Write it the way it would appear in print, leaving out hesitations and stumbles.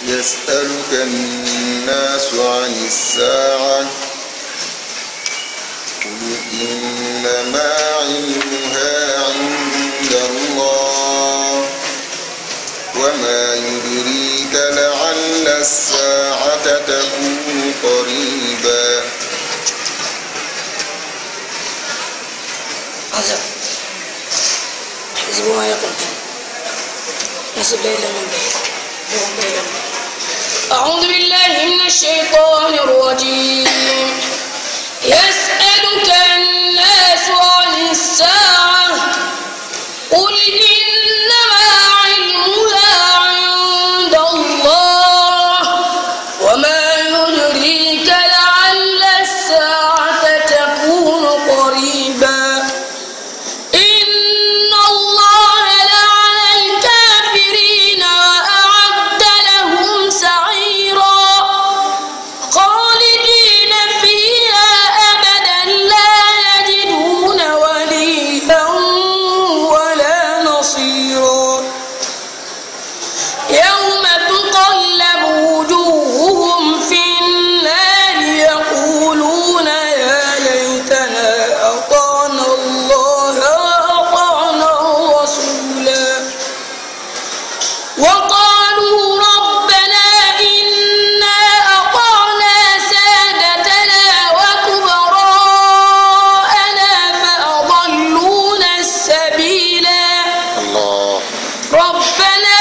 يسألك الناس عن الساعة قل إنما علمها عند الله وما يدريك لعل الساعة تكون قريبا. حزب ما يقول نسب ليلة من بيت. أعوذ بالله من الشيطان الرجيم. يسألك الناس عن الساعة قل إنما علمها عند الله وما يدريك لعل الساعة تكون قريبا. إن الله لعن الكافرين وأعد لهم سعيرا خالدين فيها أبدا لا يجدون وليا ولا نصيرا. يوم تقلب وجوههم في النار يقولون يا ليتنا أطعنا الله وأطعنا الرسولا وقالوا ربنا إنا أطعنا سادتنا وكبراءنا فأضلونا السبيلا. الله. ربنا